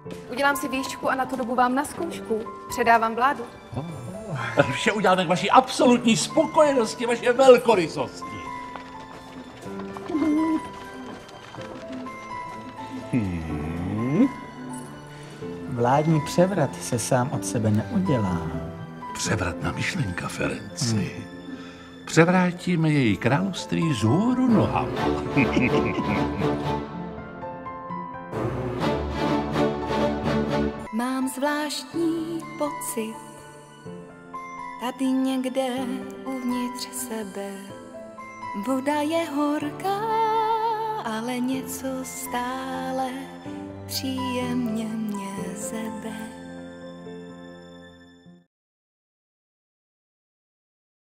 Udělám si výšku a na tu dobu vám na zkoušku předávám vládu. Vše uděláme k vaší absolutní spokojenosti, vaše velkorysosti. Vládní převrat se sám od sebe neudělá. Převratná myšlenka, Ferenci. Převrátíme její království vzhůru nohama. Mám zvláštní pocit, tady někde uvnitř sebe. Voda je horká, ale něco stále příjemně mě zebe.